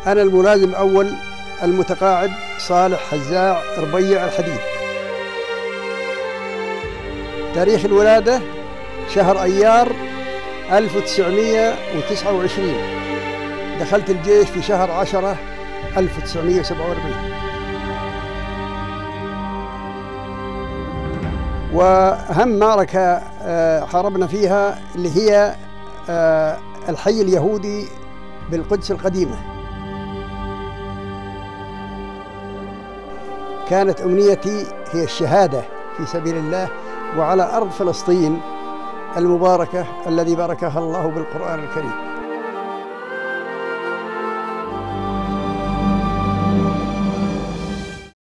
أنا الملازم الأول المتقاعد صالح حزاع ربيع الحديد. تاريخ الولادة شهر أيار 1929. دخلت الجيش في شهر 10 1947. وأهم معركة حاربنا فيها اللي هي الحي اليهودي بالقدس القديمة. كانت أمنيتي هي الشهادة في سبيل الله وعلى أرض فلسطين المباركة الذي باركها الله بالقرآن الكريم.